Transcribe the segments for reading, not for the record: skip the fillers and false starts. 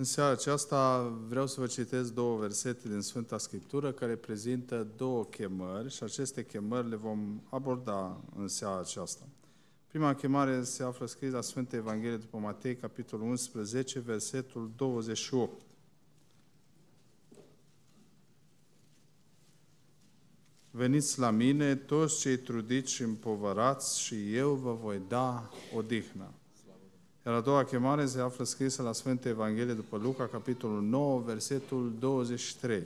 În seara aceasta vreau să vă citesc două versete din Sfânta Scriptură care prezintă două chemări și aceste chemări le vom aborda în seara aceasta. Prima chemare se află scris la Sfânta Evanghelie după Matei, capitolul 11, versetul 28. Veniți la mine, toți cei trudiți și împovărați, și eu vă voi da odihnă. Iar a doua chemare se află scrisă la Sfânta Evanghelie după Luca, capitolul 9, versetul 23.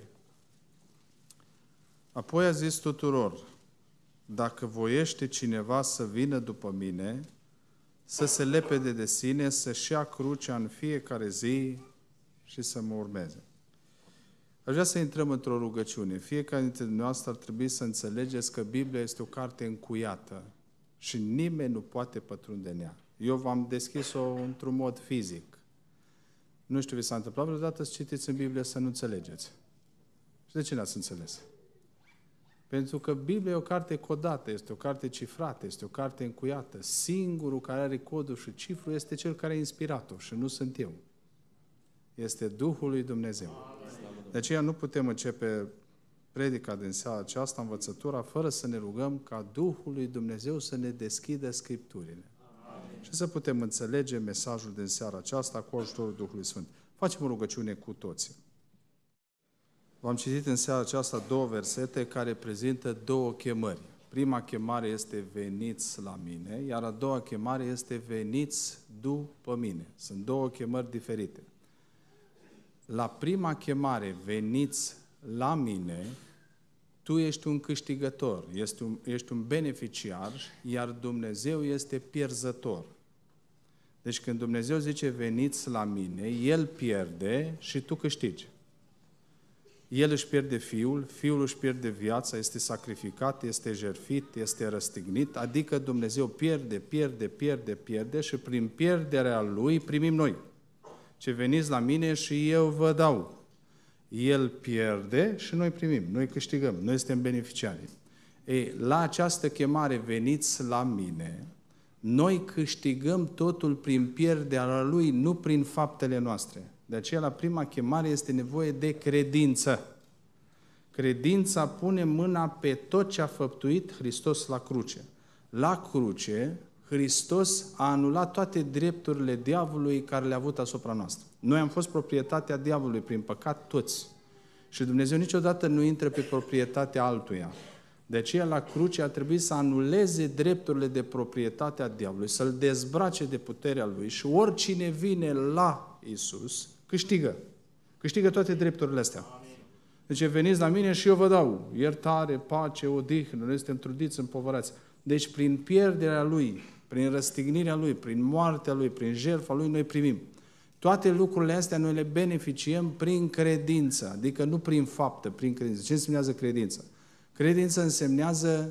Apoi a zis tuturor: dacă voiește cineva să vină după mine, să se lepede de sine, să-și ia crucea în fiecare zi și să mă urmeze. Aș vrea să intrăm într-o rugăciune. Fiecare dintre dumneavoastră ar trebui să înțelegeți că Biblia este o carte încuiată și nimeni nu poate pătrunde în ea. Eu v-am deschis-o într-un mod fizic. Nu știu, vi s-a întâmplat vreodată să citiți în Biblie să nu înțelegeți. Și de ce n-ați înțeles? Pentru că Biblia e o carte codată, este o carte cifrată, este o carte încuiată. Singurul care are codul și cifrul este cel care a inspirat-o și nu sunt eu. Este Duhul lui Dumnezeu. De aceea nu putem începe predica din seara aceasta, învățătura, fără să ne rugăm ca Duhul lui Dumnezeu să ne deschidă Scripturile. Și să putem înțelege mesajul din seara aceasta cu ajutorul Duhului Sfânt. Facem o rugăciune cu toții. V-am citit în seara aceasta două versete care prezintă două chemări. Prima chemare este veniți la mine, iar a doua chemare este veniți după mine. Sunt două chemări diferite. La prima chemare, veniți la mine, tu ești un câștigător, ești un beneficiar, iar Dumnezeu este pierzător. Deci când Dumnezeu zice veniți la mine, El pierde și tu câștigi. El își pierde Fiul își pierde viața, este sacrificat, este jertfit, este răstignit, adică Dumnezeu pierde și prin pierderea Lui primim noi. Ce veniți la mine și eu vă dau. El pierde și noi primim, noi câștigăm, noi suntem beneficiari. Ei, la această chemare, veniți la mine, noi câștigăm totul prin pierderea Lui, nu prin faptele noastre. De aceea, la prima chemare este nevoie de credință. Credința pune mâna pe tot ce a făptuit Hristos la cruce. La cruce, Hristos a anulat toate drepturile diavolului care le-a avut asupra noastră. Noi am fost proprietatea diavolului prin păcat toți. Și Dumnezeu niciodată nu intră pe proprietatea altuia. De aceea la cruce a trebuit să anuleze drepturile de proprietate a diavolului, să-l dezbrace de puterea lui și oricine vine la Iisus câștigă. Câștigă toate drepturile astea. Deci veniți la mine și eu vă dau iertare, pace, odihnă, noi suntem trudiți, împovărați. Deci prin pierderea Lui, prin răstignirea Lui, prin moartea Lui, prin jertfa Lui, noi primim. Toate lucrurile astea noi le beneficiem prin credință, adică nu prin faptă, prin credință. Ce însemnează credință? Credință însemnează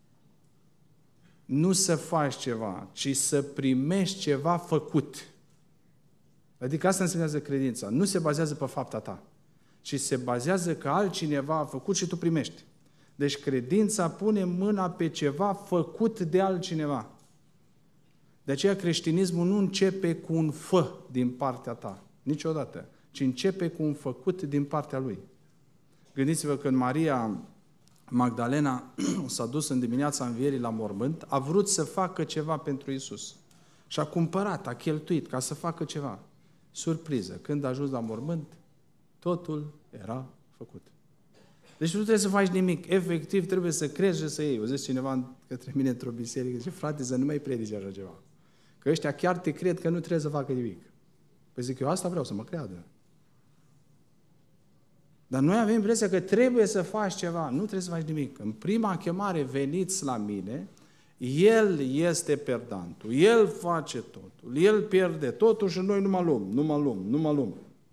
nu să faci ceva, ci să primești ceva făcut. Adică asta însemnează credința. Nu se bazează pe fapta ta, ci se bazează că altcineva a făcut și tu primești. Deci credința pune mâna pe ceva făcut de altcineva. De aceea creștinismul nu începe cu un fă din partea ta, niciodată, ci începe cu un făcut din partea Lui. Gândiți-vă când Maria Magdalena s-a dus în dimineața învierii la mormânt, a vrut să facă ceva pentru Iisus. Și a cumpărat, a cheltuit ca să facă ceva. Surpriză, când a ajuns la mormânt, totul era făcut. Deci nu trebuie să faci nimic. Efectiv, trebuie să crezi și să iei. O zice cineva către mine într-o biserică, zice: frate, să nu mai predici așa ceva. Că ăștia chiar te cred că nu trebuie să facă nimic. Păi zic, eu asta vreau, să mă creadă. Dar noi avem impresia că trebuie să faci ceva. Nu trebuie să faci nimic. În prima chemare, veniți la mine, El este perdantul. El face totul. El pierde totul și noi nu mă luăm.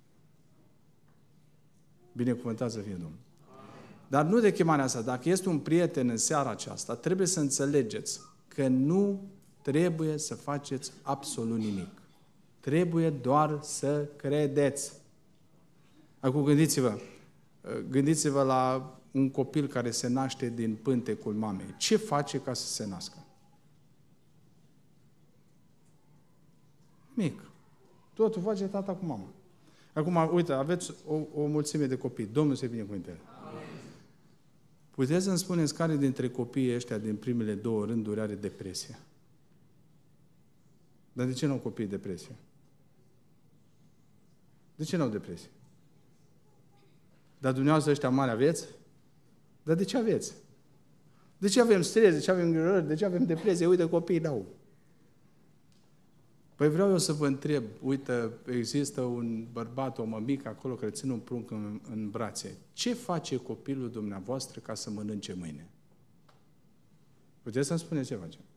Binecuvântat să fie Domnul. Dar nu de chemarea asta. Dacă este un prieten în seara aceasta, trebuie să înțelegeți că nu trebuie să faceți absolut nimic. Trebuie doar să credeți. Acum gândiți-vă la un copil care se naște din pântecul mamei. Ce face ca să se nască? Mic. Totul face tata cu mama. Acum, uite, aveți o mulțime de copii. Domnul să-i binecuvânteze. Puteți să-mi spuneți care dintre copiii ăștia din primele 2 rânduri are depresie? Dar de ce nu au copiii depresie? De ce nu au depresie? Dar dumneavoastră ăștia mari aveți? Dar de ce aveți? De ce avem stres? De ce avem îngrijorări? De ce avem depresie? Uite, copiii n-au. Păi vreau eu să vă întreb, uite, există un bărbat, o mămică acolo care ține un prunc în brațe. Ce face copilul dumneavoastră ca să mănânce mâine? Puteți să-mi spuneți ce face?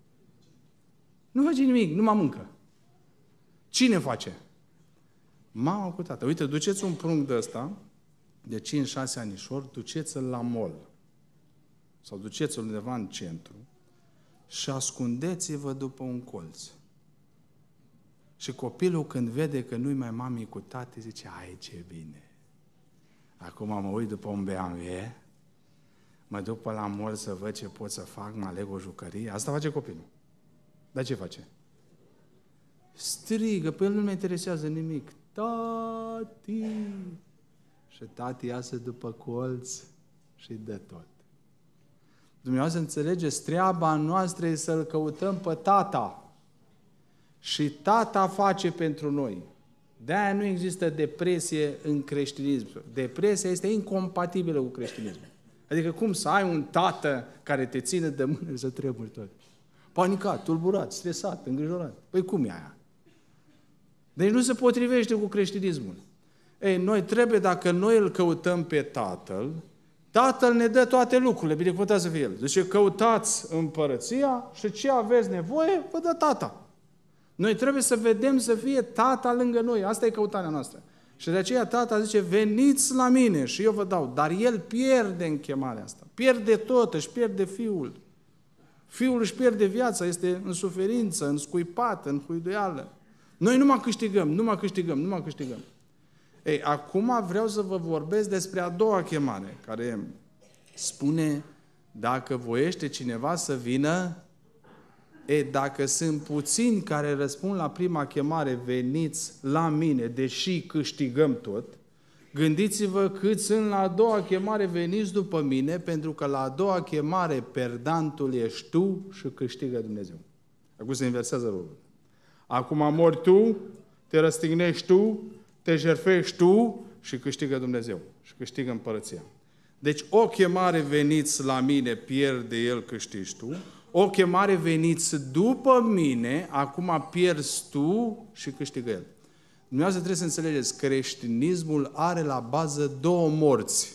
Nu face nimic, nu mă mâncă. Cine face? Mama cu tata. Uite, duceți un prunc de ăsta, de 5-6 anișori, duceți-l la mall. Sau duceți-l undeva în centru și ascundeți-vă după un colț. Și copilul când vede că nu-i mai mami cu tati, zice, ai ce bine. Acum mă uit după un BMW, mă duc pe la mall să văd ce pot să fac, mă aleg o jucărie. Asta face copilul. Dar ce face? Strigă, pe el nu-l mai interesează nimic. Tati! Și tati iasă după colț și dă tot. Dumneavoastră înțelegeți, treaba noastră e să-L căutăm pe Tata. Și Tata face pentru noi. De-aia nu există depresie în creștinism. Depresia este incompatibilă cu creștinismul. Adică cum să ai un tată care te ține de mână și să tremuri tot? Panicat, tulburat, stresat, îngrijorat. Păi cum e aia? Deci nu se potrivește cu creștinismul. Ei, noi trebuie, dacă noi îl căutăm pe Tatăl, Tatăl ne dă toate lucrurile, binecuvântat să fie El. Deci căutați împărăția și ce aveți nevoie, vă dă Tata. Noi trebuie să vedem să fie Tata lângă noi. Asta e căutarea noastră. Și de aceea Tata zice, veniți la mine și eu vă dau. Dar El pierde în chemarea asta. Pierde tot, își pierde Fiul. Fiul își pierde viața, este în suferință, în scuipat, în huiduială. Noi nu mai câștigăm. Ei, acum vreau să vă vorbesc despre a doua chemare, care spune, dacă voiește cineva să vină, dacă sunt puțini care răspund la prima chemare, veniți la mine, deși câștigăm tot, gândiți-vă cât sunt la a doua chemare, veniți după mine, pentru că la a doua chemare perdantul ești tu și câștigă Dumnezeu. Acum se inversează rolul. Acum mori tu, te răstignești tu, te jertfești tu și câștigă Dumnezeu. Și câștigă împărăția. Deci o chemare veniți la mine, pierde El, câștigi tu. O chemare veniți după mine, acum pierzi tu și câștigă El. Dumneavoastră trebuie să înțelegeți, creștinismul are la bază 2 morți.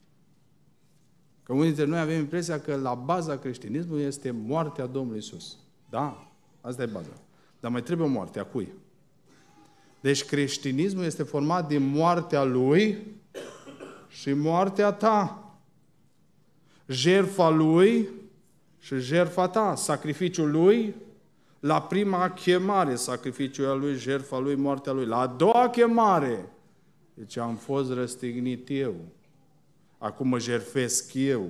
Că unii dintre noi avem impresia că la baza creștinismului este moartea Domnului Iisus. Da, asta e baza. Dar mai trebuie o moarte. A cui? Deci creștinismul este format din moartea Lui și moartea ta. Jertfa Lui și jertfa ta. Sacrificiul Lui, la prima chemare, sacrificiul Lui, jertfa Lui, moartea Lui. La a doua chemare, deci am fost răstignit eu. Acum mă jertfesc eu.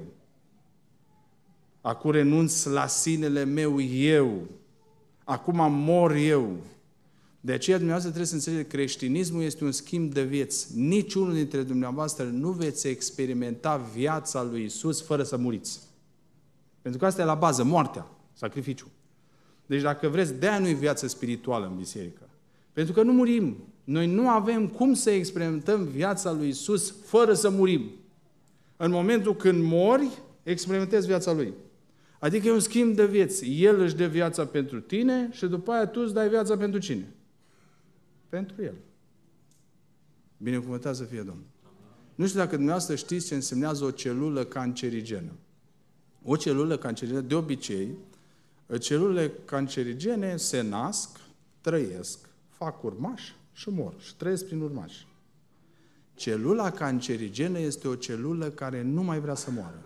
Acum renunț la sinele meu eu. Acum mor eu. De aceea dumneavoastră trebuie să înțelegeți că creștinismul este un schimb de vieți. Niciunul dintre dumneavoastră nu veți experimenta viața lui Iisus fără să muriți. Pentru că asta e la bază, moartea, sacrificiu. Deci dacă vreți, de-aia nu e viață spirituală în biserică. Pentru că nu murim. Noi nu avem cum să experimentăm viața lui Iisus fără să murim. În momentul când mori, experimentezi viața Lui. Adică e un schimb de vieți. El își dă viața pentru tine și după aia tu îți dai viața pentru cine? Pentru El. Binecuvântat să fie Domnul. Nu știu dacă dumneavoastră știți ce însemnează o celulă cancerigenă. O celulă cancerigenă, de obicei, celulele cancerigene se nasc, trăiesc, fac urmași și mor. Și trăiesc prin urmași. Celula cancerigenă este o celulă care nu mai vrea să moară.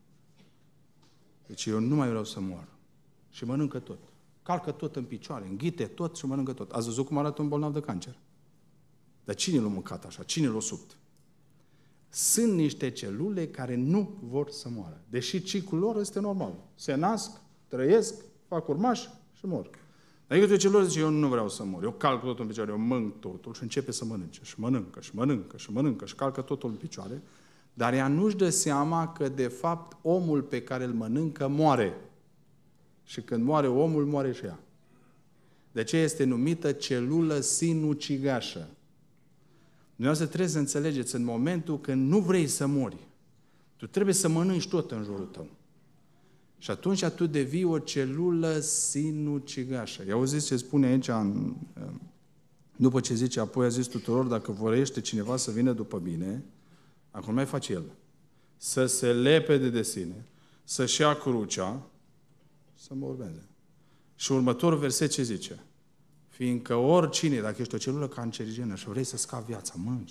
Deci eu nu mai vreau să mor. Și mănâncă tot. Calcă tot în picioare, înghite tot și mănâncă tot. Ați văzut cum arată un bolnav de cancer? Dar cine l-a mâncat așa? Cine l-a subt? Sunt niște celule care nu vor să moară. Deși ciclul lor este normal. Se nasc, trăiesc, fac urmași și mor. Adică celor zice, eu nu vreau să mor, eu calc totul în picioare, eu mănânc totul și începe să mănânce. Și mănâncă, și mănâncă, și mănâncă, și calcă totul în picioare, dar ea nu-și dă seama că, de fapt, omul pe care îl mănâncă moare. Și când moare omul, moare și ea. De aceea este numită celulă sinucigașă. Dumneavoastră trebuie să înțelegeți, în momentul când nu vrei să mori, tu trebuie să mănânci tot în jurul tău. Și atunci tu devii o celulă sinucigașă. I-auziți ce spune aici, după ce zice, apoi a zis tuturor, dacă vorește cineva să vină după mine, acum mai face el, să se lepede de sine, să-și ia crucea, să mă urmeze. Și următorul verset ce zice? Fiindcă oricine, dacă ești o celulă cancerigenă și vrei să scapi viața, mănânci.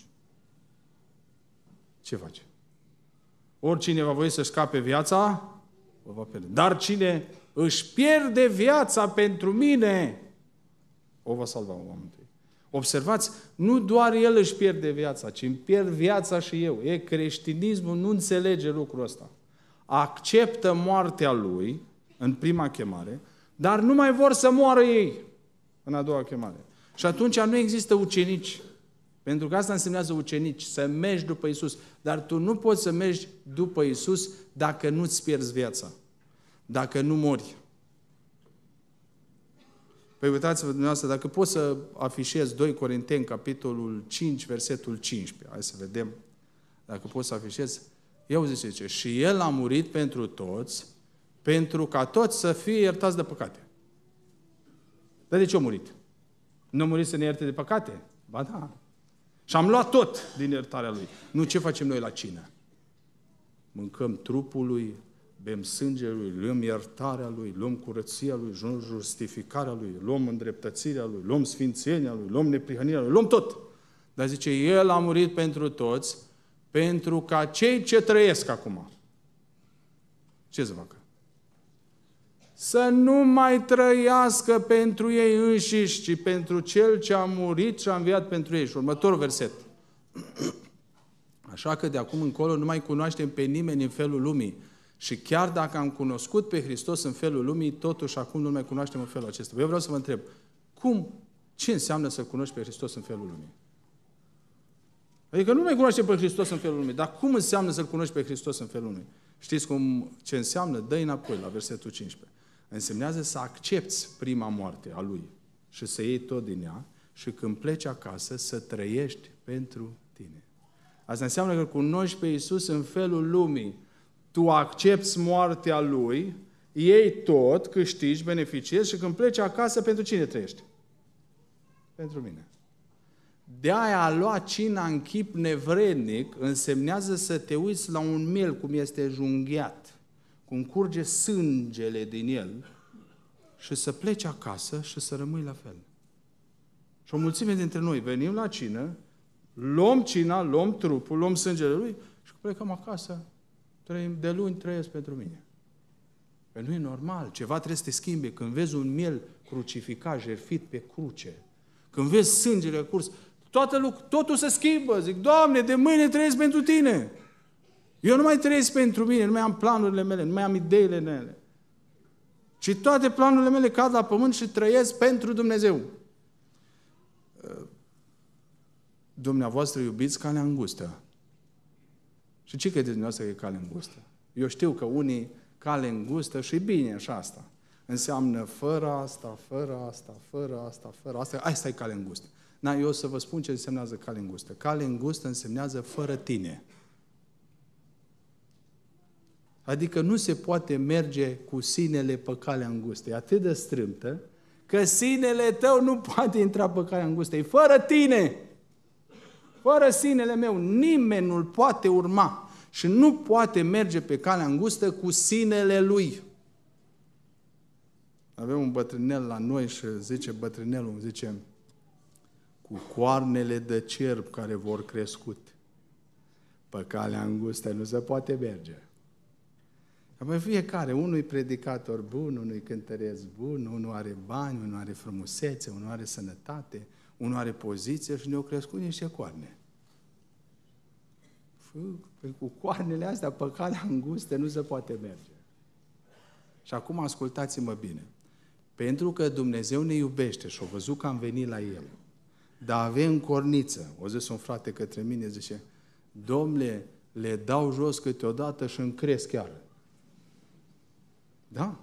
Ce faci? Oricine va voi să-și scape viața, o va pierde. Dar cine își pierde viața pentru mine, o va salva oamenii. Observați, nu doar el își pierde viața, ci îmi pierd viața și eu. Creștinismul nu înțelege lucrul ăsta. Acceptă moartea lui în prima chemare, dar nu mai vor să moară ei în a doua chemare. Și atunci nu există ucenici. Pentru că asta însemnează ucenici, să mergi după Iisus. Dar tu nu poți să mergi după Iisus dacă nu-ți pierzi viața. Dacă nu mori. Păi uitați-vă dumneavoastră, dacă poți să afișezi 2 Corinteni, capitolul 5, versetul 15. Hai să vedem. Dacă poți să afișezi. Eu zice, și El a murit pentru toți, pentru ca toți să fie iertați de păcate. Dar de ce a murit? Nu a murit să ne ierte de păcate? Ba da. Și am luat tot din iertarea Lui. Nu ce facem noi la cină? Mâncăm trupul Lui, bem sângele Lui, luăm iertarea Lui, luăm curăția Lui, luăm justificarea Lui, luăm îndreptățirea Lui, luăm sfințenia Lui, luăm neprihănirea Lui, luăm tot. Dar zice, El a murit pentru toți, pentru ca cei ce trăiesc acum. Ce să facă? Să nu mai trăiască pentru ei înșiși, ci pentru Cel ce a murit și a înviat pentru ei. Și următorul verset. Așa că de acum încolo nu mai cunoaștem pe nimeni în felul lumii. Și chiar dacă am cunoscut pe Hristos în felul lumii, totuși acum nu mai cunoaștem în felul acesta. Eu vreau să vă întreb, ce înseamnă să cunoști pe Hristos în felul lumii? Adică nu mai cunoaștem pe Hristos în felul lumii, dar cum înseamnă să-L cunoști pe Hristos în felul lumii? Știți ce înseamnă? Dă-i înapoi la versetul 15. Însemnează să accepți prima moarte a Lui și să iei tot din ea și când pleci acasă să trăiești pentru tine. Asta înseamnă că cunoști pe Iisus în felul lumii. Tu accepți moartea Lui, iei tot, câștigi, beneficiezi și când pleci acasă, pentru cine trăiești? Pentru mine. De-aia a lua cina în chip nevrednic însemnează să te uiți la un miel cum este junghiat, cum curge sângele din el și să pleci acasă și să rămâi la fel. Și o mulțime dintre noi venim la cină, luăm cina, luăm trupul, luăm sângele Lui și plecăm acasă. De luni trăiesc pentru mine. Că nu e normal. Ceva trebuie să te schimbe. Când vezi un miel crucificat, jertfit pe cruce, când vezi sângele curs, totul se schimbă. Zic, Doamne, de mâine trăiesc pentru Tine. Eu nu mai trăiesc pentru mine, nu mai am planurile mele, nu mai am ideile mele. Ci toate planurile mele cad la pământ și trăiesc pentru Dumnezeu. Dumneavoastră iubiți calea îngustă. Și ce credeți dumneavoastră că e cale îngustă? Eu știu că unii cale îngustă și bine așa asta. Înseamnă fără asta, fără asta, fără asta, fără asta. Asta e cale îngustă. Eu o să vă spun ce însemnează cale îngustă. Cale îngustă însemnează fără tine. Adică nu se poate merge cu sinele pe calea îngustă. E atât de strâmtă că sinele tău nu poate intra pe calea îngustă. E fără tine. Fără sinele meu, nimeni nu-l poate urma și nu poate merge pe calea îngustă cu sinele lui. Avem un bătrânel la noi și zice bătrânelul, cu coarnele de cerb care vor crescut. Pe calea îngustă nu se poate merge. Apoi fiecare, unul e predicator bun, unul e cântăresc bun, unul are bani, unul are frumusețe, unul are sănătate, unul are poziție și ne-au crescut niște coarne. Cu coarnele astea pe calea îngustă nu se poate merge. Și acum ascultați-mă bine. Pentru că Dumnezeu ne iubește și a văzut că am venit la El. Dar avem corniță. O zis un frate către mine, zice, Domnule, le dau jos câteodată și îmi cresc chiar. Da?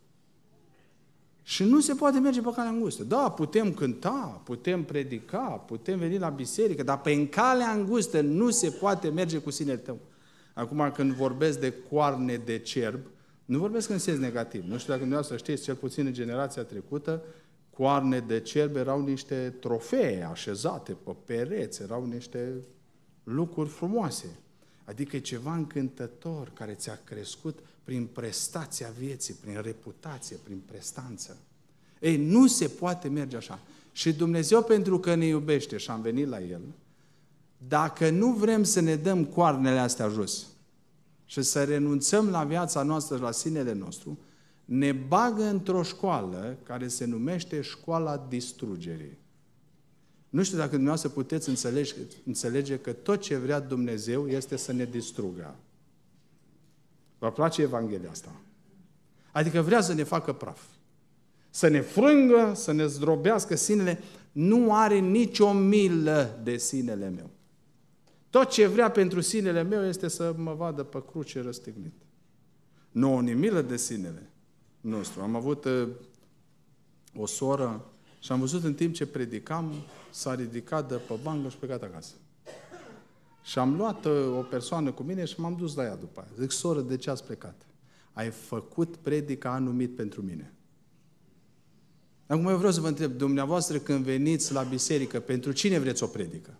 Și nu se poate merge pe calea îngustă. Da, putem cânta, putem predica, putem veni la biserică, dar pe în calea îngustă nu se poate merge cu sinele tău. Acum, când vorbesc de coarne de cerb, nu vorbesc în sens negativ. Nu știu dacă dumneavoastră știți, cel puțin în generația trecută, coarne de cerb erau niște trofee așezate pe pereți, erau niște lucruri frumoase. Adică e ceva încântător care ți-a crescut prin prestația vieții, prin reputație, prin prestanță. Ei, nu se poate merge așa. Și Dumnezeu, pentru că ne iubește și am venit la El, dacă nu vrem să ne dăm coarnele astea jos și să renunțăm la viața noastră și la sinele nostru, ne bagă într-o școală care se numește școala distrugerii. Nu știu dacă dumneavoastră puteți înțelege că tot ce vrea Dumnezeu este să ne distrugă. Vă place Evanghelia asta? Adică vrea să ne facă praf. Să ne frângă, să ne zdrobească sinele. Nu are nicio milă de sinele meu. Tot ce vrea pentru sinele meu este să mă vadă pe cruce răstignit. Nu o milă de sinele nostru. Am avut o soră și am văzut în timp ce predicam, s-a ridicat de pe bancă și plecat acasă. Și am luat o persoană cu mine și m-am dus la ea după aia. Zic, soră, de ce ați plecat? Ai făcut predica anumit pentru mine. Acum eu vreau să vă întreb, dumneavoastră când veniți la biserică, pentru cine vreți o predică?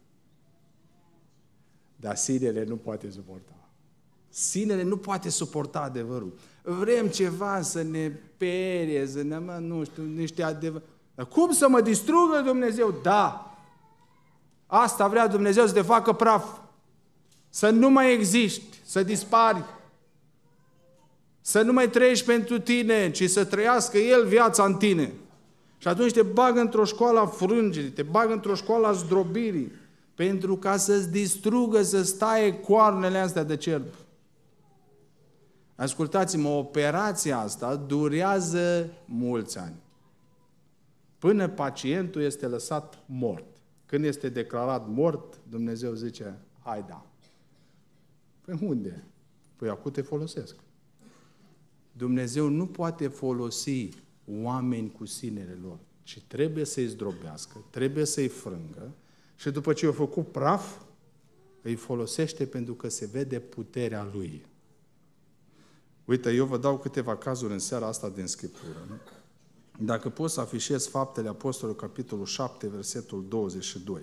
Dar sinele nu poate suporta. Sinele nu poate suporta adevărul. Vrem ceva să ne perie, să ne, nu știu, niște adevăr. Dar cum să mă distrugă Dumnezeu? Da! Asta vrea Dumnezeu, să te facă praf. Să nu mai existi, să dispari. Să nu mai trăiești pentru tine, ci să trăiască El viața în tine. Și atunci te bagă într-o școală a frângerii, te bagă într-o școală a zdrobirii, pentru ca să-ți distrugă, să-ți taie coarnele astea de cerb. Ascultați-mă, operația asta durează mulți ani. Până pacientul este lăsat mort. Când este declarat mort, Dumnezeu zice, hai da. Păi unde? Păi acum te folosesc. Dumnezeu nu poate folosi oameni cu sinele lor, ci trebuie să-i zdrobească, trebuie să-i frângă și după ce i-a făcut praf, îi folosește pentru că se vede puterea Lui. Uite, eu vă dau câteva cazuri în seara asta din Scriptură. Nu? Dacă pot să afișez Faptele Apostolului, capitolul 7, versetul 22.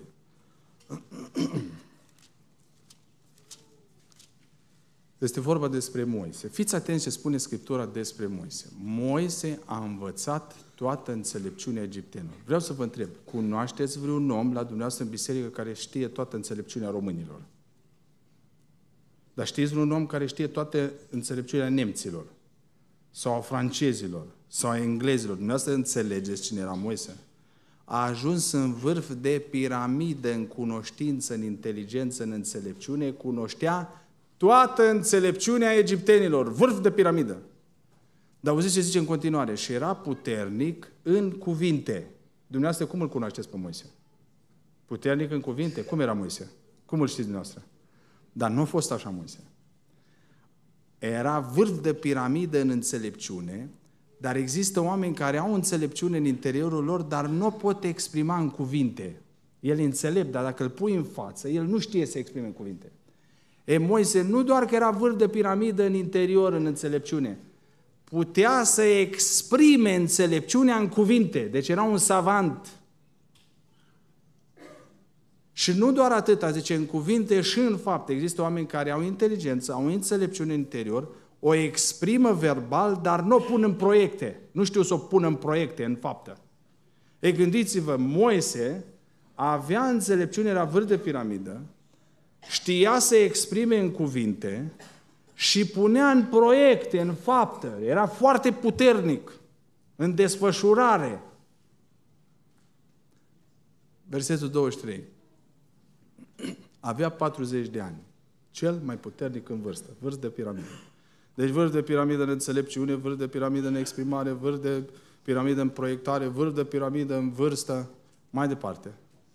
Este vorba despre Moise. Fiți atenți ce spune Scriptura despre Moise. Moise a învățat toată înțelepciunea egiptenilor. Vreau să vă întreb, cunoașteți vreun om la dumneavoastră în biserică care știe toată înțelepciunea românilor? Dar știți vreun om care știe toată înțelepciunea nemților? Sau a francezilor? Sau a englezilor? Dumneavoastră înțelegeți cine era Moise? A ajuns în vârf de piramidă în cunoștință, în inteligență, în înțelepciune, cunoștea toată înțelepciunea egiptenilor, vârf de piramidă. Dar auziți ce zice în continuare? Și era puternic în cuvinte. Dumneavoastră cum îl cunoașteți pe Moise? Puternic în cuvinte? Cum era Moise? Cum îl știți dumneavoastră? Dar nu a fost așa Moise. Era vârf de piramidă în înțelepciune, dar există oameni care au înțelepciune în interiorul lor, dar nu o pot exprima în cuvinte. El e înțelept, dar dacă îl pui în față, el nu știe să exprime în cuvinte. Moise nu doar că era vârf de piramidă în interior, în înțelepciune, putea să exprime înțelepciunea în cuvinte. Deci era un savant. Și nu doar atâta, zice, în cuvinte și în fapte. Există oameni care au inteligență, au înțelepciune în interior, o exprimă verbal, dar nu o pun în proiecte. Nu știu să o pun în proiecte, în faptă. Gândiți-vă, Moise avea înțelepciune, era vârf de piramidă, știa să exprime în cuvinte și punea în proiecte, în faptă. Era foarte puternic în desfășurare. Versetul 23. Avea 40 de ani. Cel mai puternic în vârstă. Vârf de piramidă. Deci vârf de piramidă în înțelepciune, vârf de piramidă în exprimare, vârf de piramidă în proiectare, vârf de piramidă în vârstă, mai departe.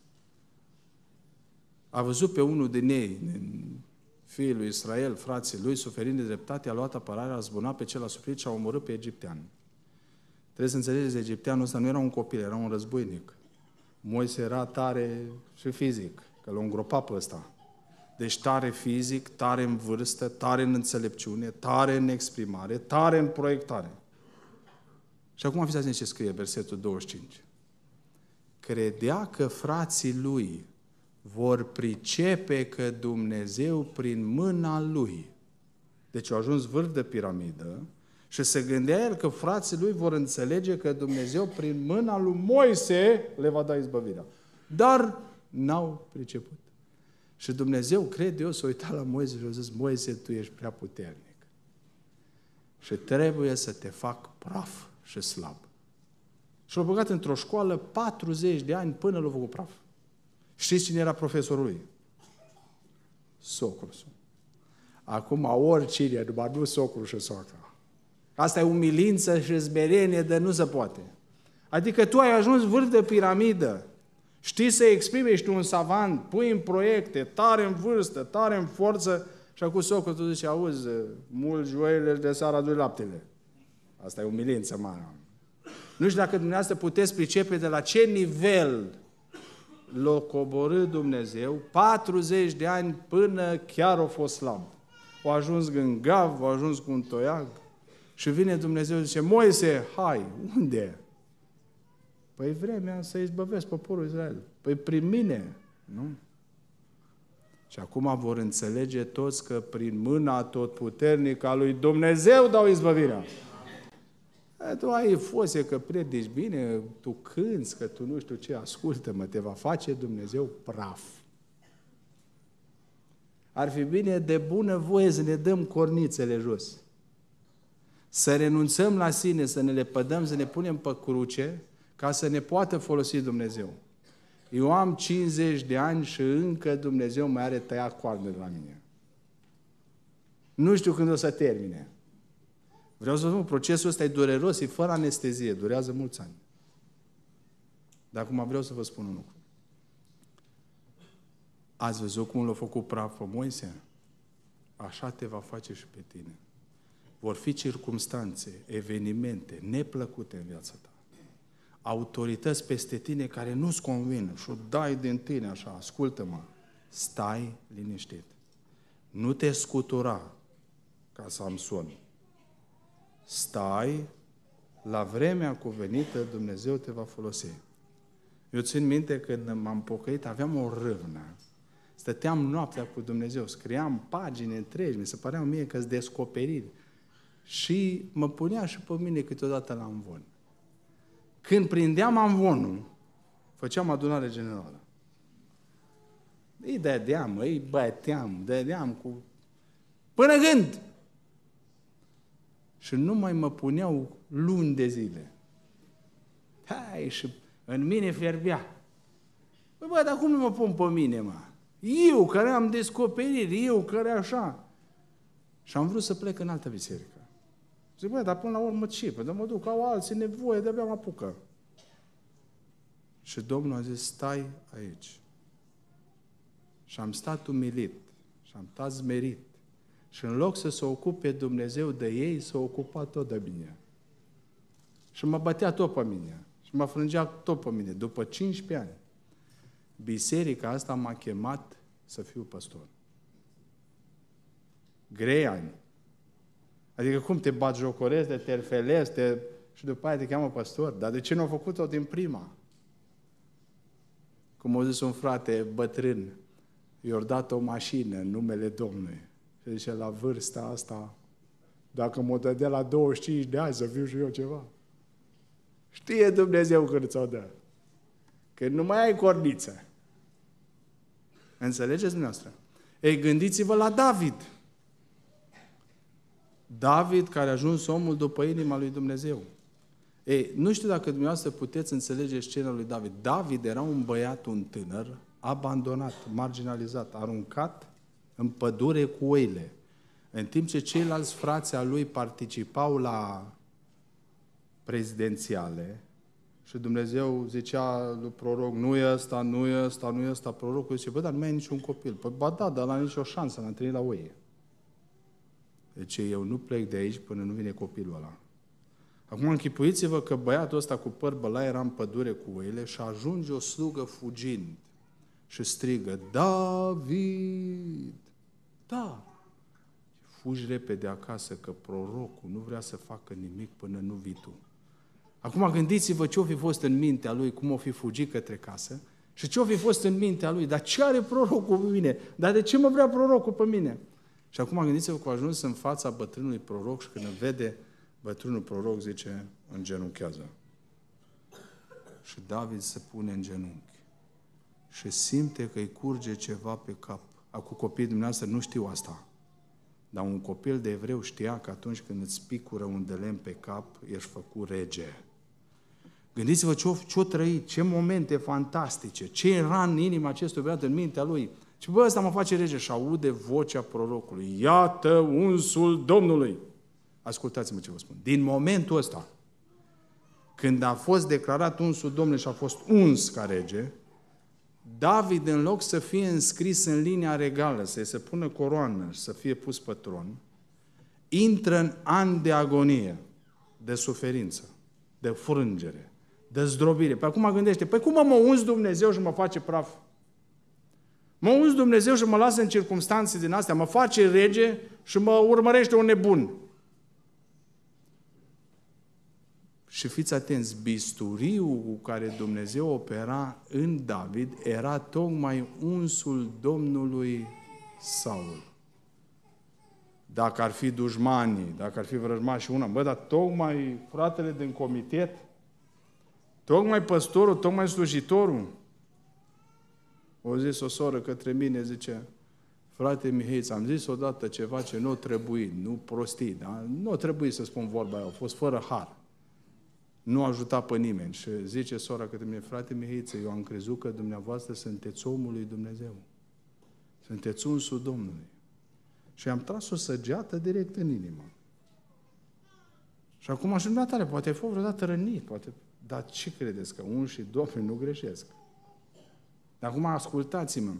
A văzut pe unul din ei, din fiul lui Israel, frații lui, suferind de dreptate, a luat apărarea, a zbunat pe cel asuprit și a omorât pe egiptean. Trebuie să înțelegeți, egipteanul ăsta nu era un copil, era un războinic. Moise era tare și fizic, că l-a îngropat pe ăsta. Deci tare fizic, tare în vârstă, tare în înțelepciune, tare în exprimare, tare în proiectare. Și acum fiți atenți ce scrie versetul 25. Credea că frații lui vor pricepe că Dumnezeu prin mâna lui. Deci au ajuns vârf de piramidă și se gândea el că frații lui vor înțelege că Dumnezeu prin mâna lui Moise le va da izbăvirea. Dar n-au priceput. Și Dumnezeu, cred eu, s-a uitat la Moise și a zis, Moise, tu ești prea puternic. Și trebuie să te fac praf și slab. Și l-a băgat într-o școală 40 de ani până l-a făcut praf. Știți cine era profesorul lui? Socrul său. Acum oricine, numai nu socrul și socra. Asta e umilință și smerenie de nu se poate. Adică tu ai ajuns vârf de piramidă. Știi să exprimi, ești un savant, pui în proiecte, tare în vârstă, tare în forță și acum socrul tu zice, auzi, mulți joile de seara adu laptele. Asta e umilință mare. Nu știu dacă dumneavoastră puteți pricepe de la ce nivel l-a coborât Dumnezeu 40 de ani până chiar a fost slab. Au ajuns gângav, au ajuns cu un toiag și vine Dumnezeu și zice, Moise, hai, unde? Păi vremea să izbăvesc poporul Israel. Păi prin mine, nu? Și acum vor înțelege toți că prin mâna atotputernică a lui Dumnezeu dau izbăvirea. Tu ai fose că predici bine, tu cânți, că tu nu știu ce, ascultă-mă, te va face Dumnezeu praf. Ar fi bine de bună voie să ne dăm cornițele jos. Să renunțăm la sine, să ne lepădăm, să ne punem pe cruce, ca să ne poată folosi Dumnezeu. Eu am 50 de ani și încă Dumnezeu mai are tăiat coarne de la mine. Nu știu când o să termine. Vreau să vă spun, procesul ăsta e dureros, e fără anestezie, durează mulți ani. Dar acum vreau să vă spun un lucru. Ați văzut cum l-a făcut praf pe Moise? Așa te va face și pe tine. Vor fi circumstanțe, evenimente neplăcute în viața ta. Autorități peste tine care nu-ți convin și o dai din tine așa, ascultă-mă, stai liniștit. Nu te scutura ca Samson. Stai, la vremea cuvenită Dumnezeu te va folosi. Eu țin minte când m-am pocăit, aveam o râvnă. Stăteam noaptea cu Dumnezeu, scriam pagini întregi, mi se păreau mie că-s descoperiri. Și mă punea și pe mine câteodată la amvon. Când prindeam amvonul, făceam adunare generală. Îi dădeam, îi băteam, dădeam cu... până gând! Și nu mai mă puneau luni de zile. Hai, și în mine fierbea. Păi bă, dar cum nu mă pun pe mine, mă? Eu care am descoperiri, eu care așa. Și am vrut să plec în altă biserică. Zic, băi, dar până la urmă ce? Păi mă duc, au alții nevoie, de-abia mă apucă. Și Domnul a zis, stai aici. Și am stat umilit. Și am stat zmerit. Și în loc să se ocupe Dumnezeu de ei, s-a ocupat tot de mine. Și mă bătea tot pe mine. Și mă frângea tot pe mine. După 15 ani, biserica asta m-a chemat să fiu păstor. Grei ani. Adică cum te batjocorezi, te terfelezi, și după aia te cheamă păstor. Dar de ce nu a făcut-o din prima? Cum a zis un frate bătrân, i-a dat o mașină în numele Domnului. Și zice, la vârsta asta, dacă mă dădea la 25 de ani să fiu și eu ceva. Știe Dumnezeu când ți-o dă. Când nu mai ai corniță. Înțelegeți dumneavoastră? Ei, gândiți-vă la David. David, care a ajuns omul după inima lui Dumnezeu. Ei, nu știu dacă dumneavoastră puteți înțelege scena lui David. David era un băiat, un tânăr, abandonat, marginalizat, aruncat în pădure cu oile. În timp ce ceilalți frați al lui participau la prezidențiale și Dumnezeu zicea lui proroc, nu e ăsta, nu e ăsta, nu e ăsta. Prorocul zice, bă, dar nu mai e niciun copil. Păi, ba da, dar n-a nicio șansă, l-a întâlnit la oie. Deci eu nu plec de aici până nu vine copilul ăla. Acum închipuiți-vă că băiatul ăsta cu păr bălai era în pădure cu oile și ajunge o slugă fugind și strigă, David! Da! Fugi repede acasă că prorocul nu vrea să facă nimic până nu vii tu. Acum gândiți-vă ce-o fi fost în mintea lui, cum o fi fugit către casă și ce-o fi fost în mintea lui, dar ce are prorocul pe mine? Dar de ce mă vrea prorocul pe mine? Și acum gândiți-vă că a ajuns în fața bătrânului proroc și când îl vede, bătrânul proroc zice, îngenunchează. Și David se pune în genunchi și simte că îi curge ceva pe cap. Acum copiii dumneavoastră nu știu asta. Dar un copil de evreu știa că atunci când îți picură un de lemn pe cap, ești făcut rege. Gândiți-vă ce-o trăit, ce momente fantastice, ce era în inima acestui băiat, în mintea lui. Și bă, ăsta mă face rege și aude vocea prorocului. Iată unsul Domnului. Ascultați-mă ce vă spun. Din momentul ăsta, când a fost declarat unsul Domnului și a fost uns ca rege, David, în loc să fie înscris în linia regală, să-i se pună coroană și să fie pus pe tron, intră în ani de agonie, de suferință, de frângere, de zdrobire. Păi acum gândește, păi cum mă uns Dumnezeu și mă face praf? Mă uns Dumnezeu și mă lasă în circumstanțe din astea, mă face rege și mă urmărește un nebun. Și fiți atenți, bisturiul cu care Dumnezeu opera în David era tocmai unsul Domnului Saul. Dacă ar fi dușmanii, dacă ar fi vrăjmașii una, bă, dar tocmai fratele din comitet, tocmai păstorul, tocmai slujitorul. O zis o soră către mine, zice, frate Mihai, am zis odată ceva ce nu trebuie, nu prostii, dar nu trebuie să spun vorba aia, a fost fără har. Nu ajuta pe nimeni. Și zice sora către mine, frate Mihaiță, eu am crezut că dumneavoastră sunteți omul lui Dumnezeu. Sunteți unsul Domnului. Și am tras o săgeată direct în inimă. Și acum așa tare, poate ai fost vreodată rănit, poate, dar ce credeți? Că unșii Domnului nu greșesc. Dar acum ascultați-mă.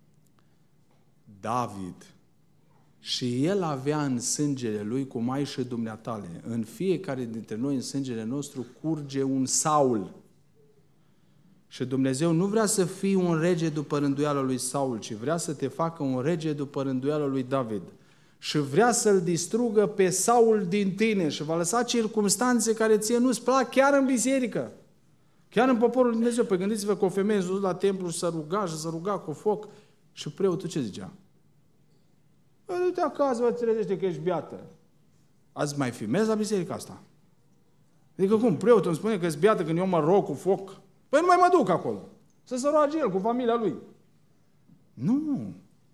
David, și el avea în sângele lui, cum ai și dumneatale, în fiecare dintre noi, în sângele nostru, curge un Saul. Și Dumnezeu nu vrea să fii un rege după rânduiala lui Saul, ci vrea să te facă un rege după rânduiala lui David. Și vrea să-l distrugă pe Saul din tine și va lăsa circumstanțe care ție nu-ți plac chiar în biserică. Chiar în poporul lui Dumnezeu. Păi gândiți-vă că o femeie s-a dus la templu și să ruga cu foc și preotul ce zicea? Du-te acasă, vă trezește că ești beată. Azi mai filmez la biserica asta. Adică cum? Preotul îmi spune că ești beată când eu mă rog cu foc? Păi nu mai mă duc acolo. Să se roage el cu familia lui. Nu.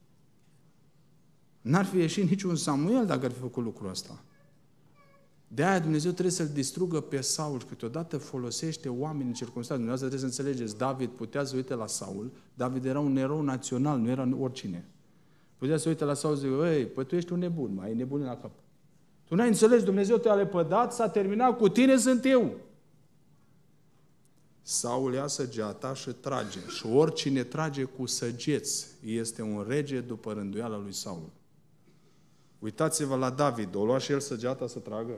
N-ar fi ieșit niciun Samuel dacă ar fi făcut lucrul ăsta. De-aia Dumnezeu trebuie să-l distrugă pe Saul și câteodată folosește oameni în circunstanțe. Dumnezeu trebuie să înțelegeți, David putea să uite la Saul, David era un erou național, nu era oricine. Putea să uite la Saul și zice, ei, păi tu ești un nebun, mai ai nebunit la cap. Tu n-ai înțeles, Dumnezeu te-a lepădat, s-a terminat, cu tine sunt eu. Saul ia săgeata și trage. Și oricine trage cu săgeți este un rege după rânduiala lui Saul. Uitați-vă la David, o lua și el săgeata să tragă?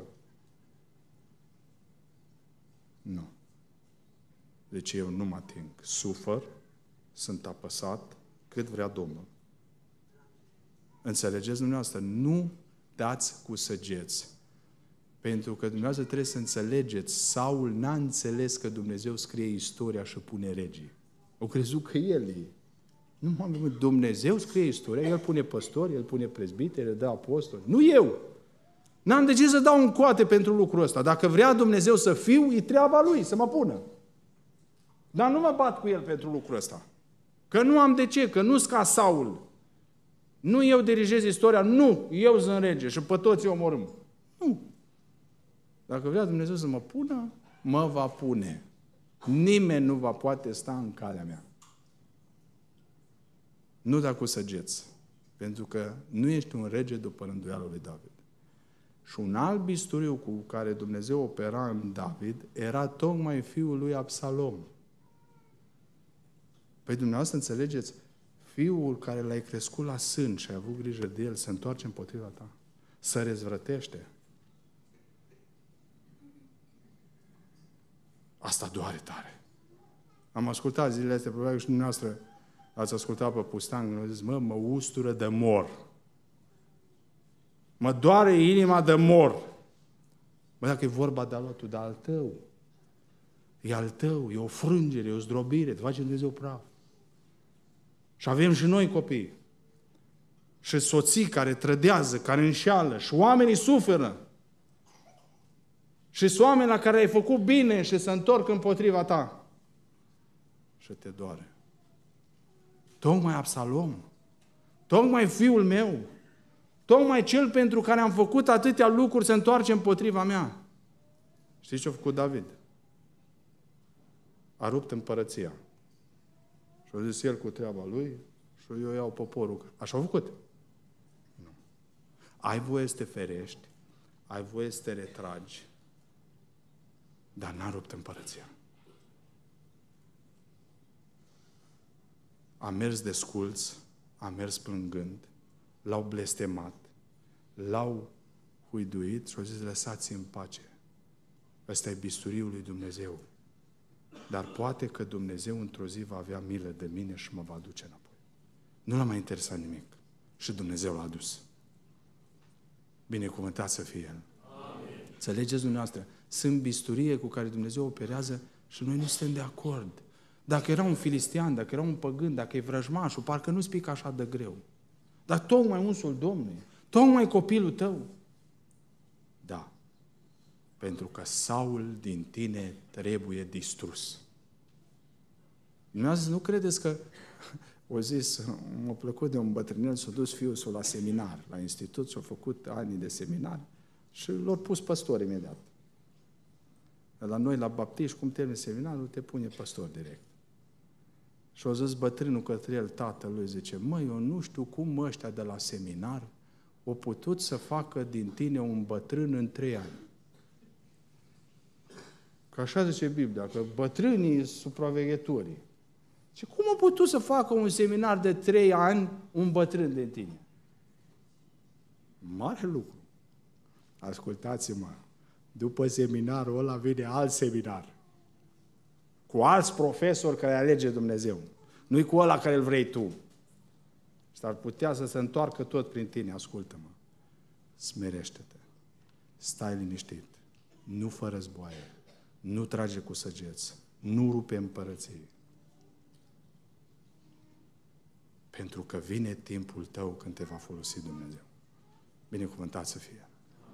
Nu. Deci eu nu mă ating. Sufăr, sunt apăsat, cât vrea Domnul. Înțelegeți dumneavoastră? Nu dați cu săgeți. Pentru că dumneavoastră trebuie să înțelegeți, Saul n-a înțeles că Dumnezeu scrie istoria și pune regii. Au crezut că el e. Nu, Dumnezeu scrie istoria, El pune păstori, El pune prezbiteri, El dă apostoli. Nu eu! N-am de ce să dau un coate pentru lucrul ăsta. Dacă vrea Dumnezeu să fiu, e treaba Lui, să mă pună. Dar nu mă bat cu El pentru lucrul ăsta. Că nu am de ce, că nu-s ca Saul. Nu eu dirigez istoria, nu, eu sunt rege și pe toți îi omorâm. Nu. Dacă vrea Dumnezeu să mă pună, mă va pune. Nimeni nu va poate sta în calea mea. Nu da cu săgeți, pentru că nu ești un rege după rânduiala lui David. Și un alt bisturiu cu care Dumnezeu opera în David era tocmai fiul lui Absalom. Păi dumneavoastră înțelegeți? Fiul care l-ai crescut la sân și ai avut grijă de el se întoarce împotriva ta. Se răzvrătește. Asta doare tare. Am ascultat zilele astea, probabil și dumneavoastră ați ascultat pe Pustan, când au zis, mă ustură de mor. Mă doare inima de mor. Bă, dacă e vorba de aluatul, de al tău. E al tău, e o frângere, e o zdrobire, te face Dumnezeu praf. Și avem și noi copii. Și soții care trădează, care înșeală, și oamenii suferă. Și sunt oameni la care ai făcut bine și se întorc împotriva ta. Și te doare. Tocmai Absalom, tocmai fiul meu, tocmai cel pentru care am făcut atâtea lucruri se întoarce împotriva mea. Știți ce a făcut David? A rupt împărăția. Și a zis el cu treaba lui și eu iau poporul. Așa a făcut? Nu. Ai voie să te ferești, ai voie să te retragi, dar n-a rupt împărăția. A mers desculț, a mers plângând, l-au blestemat, l-au huiduit și au zis, lăsați în pace. Ăsta e bisturiul lui Dumnezeu. Dar poate că Dumnezeu într-o zi va avea milă de mine și mă va duce înapoi. Nu l-a mai interesat nimic. Și Dumnezeu l-a dus. Binecuvântat să fie El. Amin. Înțelegeți dumneavoastră? Sunt bisturie cu care Dumnezeu operează și noi nu suntem de acord. Dacă era un filistean, dacă era un păgân, dacă e vrăjmașul, parcă nu-ți pică așa de greu. Dar tocmai unsul Domnului, tocmai copilul tău. Da. Pentru că Saul din tine trebuie distrus. Dumneavoastră nu credeți că o zis, m-a plăcut de un bătrânel, s-a dus fiul său la seminar, la institut, și-a făcut ani de seminar și l-au pus păstor imediat. La noi, la baptiști, cum termini seminarul, te pune păstor direct. Și a zis bătrânul către el, tatălui, zice, măi, eu nu știu cum ăștia de la seminar au putut să facă din tine un bătrân în 3 ani. Că așa zice Biblia, că bătrânii sunt supraveghetorii. Și cum a putut să facă un seminar de 3 ani un bătrân de tine? Mare lucru. Ascultați-mă, după seminarul ăla vine alt seminar. Cu alți profesori care alege Dumnezeu. Nu-i cu ăla care îl vrei tu. Și ar putea să se întoarcă tot prin tine. Ascultă-mă. Smerește-te. Stai liniștit. Nu fă războaie. Nu trage cu săgeți. Nu rupe împărății. Pentru că vine timpul tău când te va folosi Dumnezeu. Binecuvântat să fie.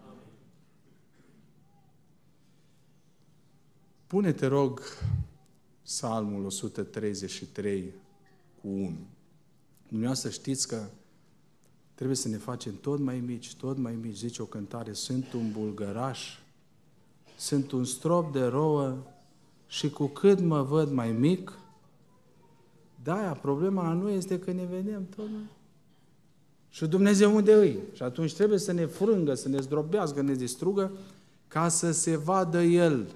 Pune, te rog, Psalmul 133 cu 1. Dumneavoastră știți că trebuie să ne facem tot mai mici, tot mai mici. Zice o cântare, sunt un bulgăraș, sunt un strop de rouă și cu cât mă văd mai mic, de-aia problema la noi este că ne vedem tot mai... Și Dumnezeu unde îi? Și atunci trebuie să ne frângă, să ne zdrobească, ne distrugă, ca să se vadă El.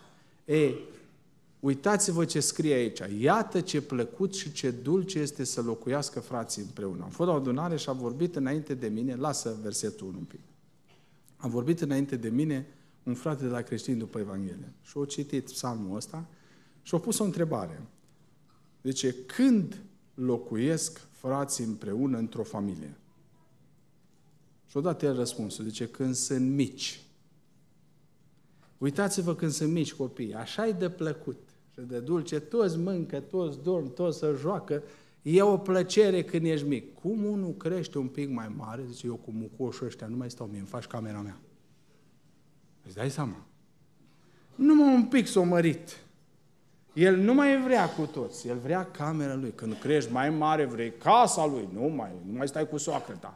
Uitați-vă ce scrie aici. Iată ce plăcut și ce dulce este să locuiască frații împreună. Am fost la o adunare și a vorbit înainte de mine, lasă versetul 1 un pic. A vorbit înainte de mine un frate de la Creștini după Evanghelie. Și a citit psalmul ăsta și a pus o întrebare. Zice, când locuiesc frații împreună într-o familie? Și odată el răspunsul, zice, când sunt mici. Uitați-vă când sunt mici copii, așa-i de plăcut și de dulce, toți mâncă, toți dorm, toți se joacă, e o plăcere când ești mic. Cum unul crește un pic mai mare, zice, eu cu mucoșul ăștia nu mai stau mie, îmi faci camera mea. Îți dai seama? Numai un pic s-o mărit. El nu mai vrea cu toți, el vrea camera lui. Când crești mai mare, vrei casa lui, nu mai stai cu soacră ta.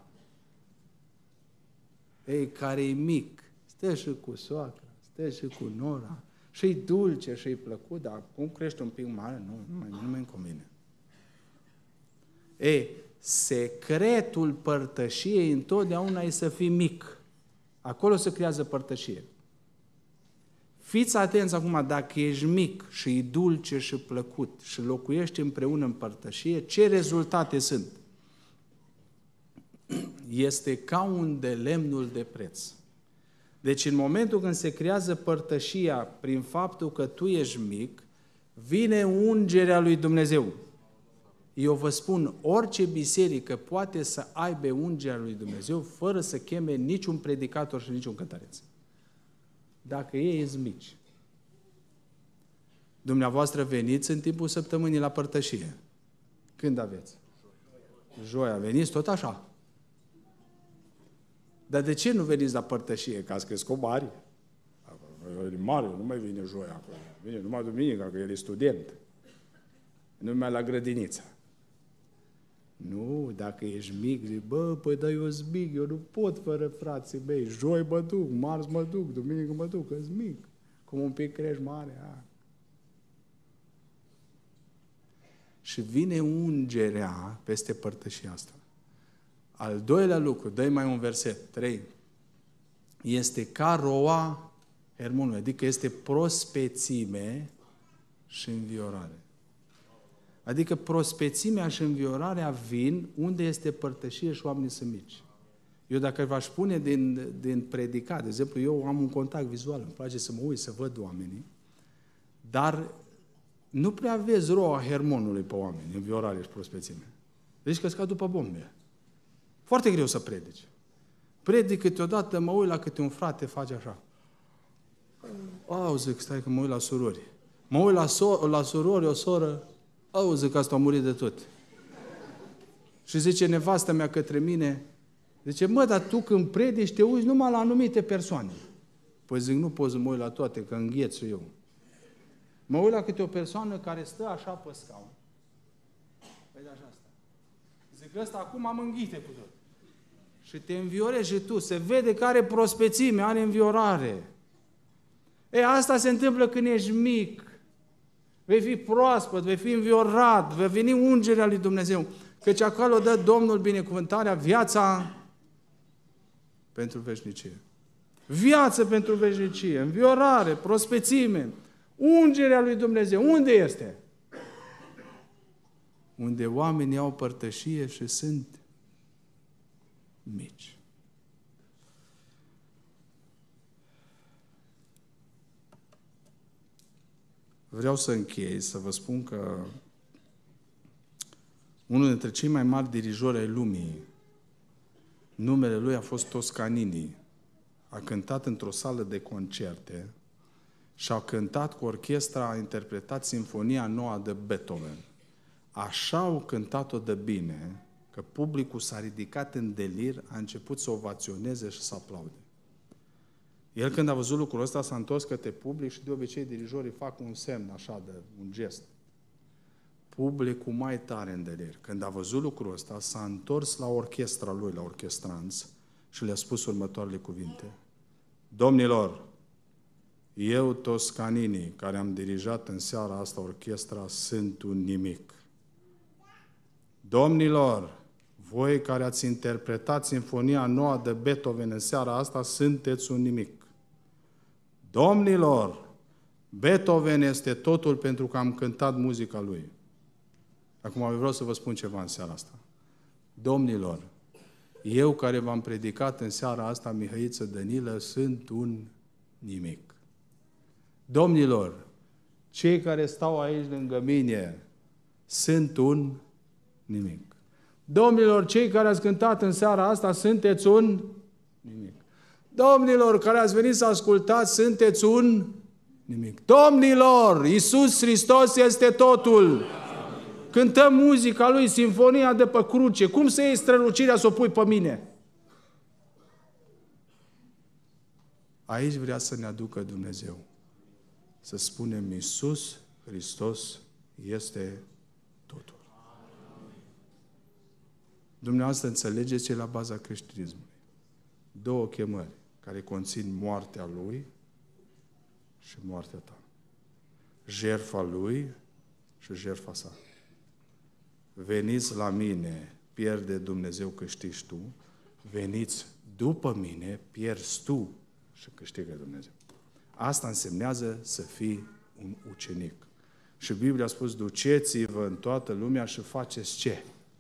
Ei, care e mic, stă și cu soacră, stă și cu nora, și-i dulce, și-i plăcut, dar cum crește un pic mare, nu mai convine. Secretul părtășiei întotdeauna e să fii mic. Acolo se creează părtășie. Fiți atenți acum, dacă ești mic și e dulce și plăcut și locuiești împreună în părtășie, ce rezultate sunt? Este ca un de lemnul de preț. Deci în momentul când se creează părtășia prin faptul că tu ești mic, vine ungerea lui Dumnezeu. Eu vă spun, orice biserică poate să aibă ungerea lui Dumnezeu fără să cheme niciun predicator și niciun cântăreț. Dacă ei sunt mici. Dumneavoastră veniți în timpul săptămânii la părtășie. Când aveți? Joia. Veniți tot așa. Dar de ce nu veniți la părtășie? Că ați crescut mari? E mare, nu mai vine joia acolo. Vine numai duminica, că el e student. Nu mai la grădiniță. Nu, dacă ești mic, zici, păi da, eu sunt mic, eu nu pot fără frații mei. Joi mă duc, marți mă duc, duminică mă duc, că sunt mic. Cum un pic crești mare. Și vine ungerea peste părtășia asta. Al doilea lucru, dă-i mai un verset, 3. Este ca roa Hermonului, adică este prospețime și înviorare. Adică prospețimea și înviorarea vin unde este părtășie și oamenii sunt mici. Eu dacă v-aș pune din predicat, de exemplu, eu am un contact vizual, îmi place să mă uit, să văd oamenii, dar nu prea vezi roa Hermonului pe oameni, înviorare și prospețime. Deci că scad după bombe. Foarte greu să predici. Predic câteodată, mă uit la câte un frate face așa. Zic, stai că mă uit la surori. Mă uit la surori, o soră, zic că asta a murit de tot. Și zice nevastă mea către mine, zice, dar tu când predici te uiți numai la anumite persoane. Păi zic, nu pot să mă uit la toate, că înghețu eu. Mă uit la câte o persoană care stă așa pe scaun. Păi de așa asta. Zic că ăsta acum am înghite cu tot. Și te înviorezi și tu. Se vede că are prospețime, are înviorare. Asta se întâmplă când ești mic. Vei fi proaspăt, vei fi înviorat, vei veni ungerea lui Dumnezeu. Căci acolo dă Domnul binecuvântarea, viața pentru veșnicie. Viață pentru veșnicie, înviorare, prospețime, ungerea lui Dumnezeu. Unde este? Unde oamenii au părtășie și sunt mici. Vreau să închei, să vă spun că unul dintre cei mai mari dirijori ai lumii, numele lui a fost Toscanini. A cântat într-o sală de concerte și a cântat cu orchestra, a interpretat Sinfonia Nouă de Beethoven. Așa au cântat-o de bine, că publicul s-a ridicat în delir, a început să ovaționeze și să aplaude. El când a văzut lucrul ăsta s-a întors către public și de obicei dirijorii fac un semn așa, de un gest. Publicul mai tare în delir. Când a văzut lucrul ăsta, s-a întors la orchestra lui, la orchestranți și le-a spus următoarele cuvinte. Domnilor, eu, Toscanini, care am dirijat în seara asta orchestra, sunt un nimic. Domnilor, voi care ați interpretat Sinfonia Nouă de Beethoven în seara asta, sunteți un nimic. Domnilor, Beethoven este totul pentru că am cântat muzica lui. Acum vreau să vă spun ceva în seara asta. Domnilor, eu care v-am predicat în seara asta, Mihăiță Dănilă, sunt un nimic. Domnilor, cei care stau aici lângă mine, sunt un nimic. Domnilor, cei care ați cântat în seara asta, sunteți un nimic. Domnilor, care ați venit să ascultați, sunteți un nimic. Domnilor, Iisus Hristos este totul. Cântăm muzica Lui, Sinfonia de pe cruce. Cum să iei strălucirea să o pui pe mine? Aici vrea să ne aducă Dumnezeu. Să spunem, Iisus Hristos este totul. Dumneavoastră înțelegeți ce e la baza creștinismului. Două chemări care conțin moartea Lui și moartea ta. Jertfa Lui și jertfa sa. Veniți la mine, pierde Dumnezeu, câștigi tu. veniți după mine, pierzi tu și câștigă Dumnezeu. Asta însemnează să fii un ucenic. Și Biblia a spus, duceți-vă în toată lumea și faceți ce?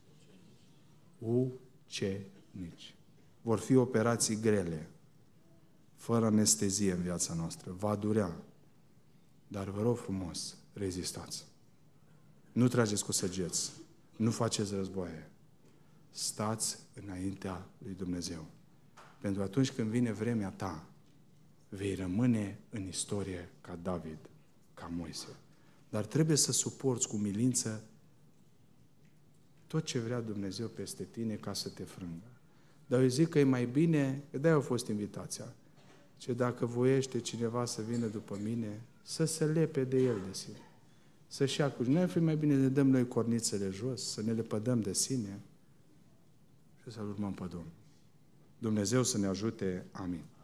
Ucenici. Vor fi operații grele, fără anestezie în viața noastră. Va durea. Dar vă rog frumos, rezistați. Nu trageți cu săgeți. Nu faceți războaie. Stați înaintea lui Dumnezeu. Pentru atunci când vine vremea ta, vei rămâne în istorie ca David, ca Moise. Dar trebuie să suporți cu milință tot ce vrea Dumnezeu peste tine ca să te frângă. Dar eu zic că e mai bine, că de-aia a fost invitația, ce dacă voiește cineva să vină după mine, să se lepe de el de sine. Să-și ia cu... Nu ar fi mai bine ne dăm noi cornițele jos, să ne lepădăm de sine și să-L urmăm pe Domnul. Dumnezeu să ne ajute. Amin.